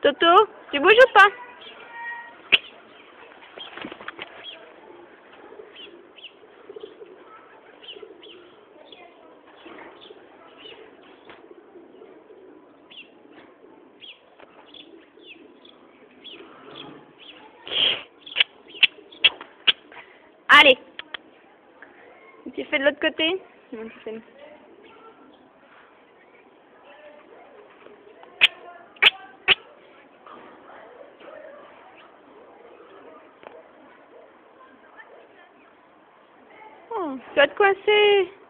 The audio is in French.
Toto, tu bouges ou pas? Allez. Tu fais de l'autre côté? Non, tu fais... Oh, tu vas te coincer.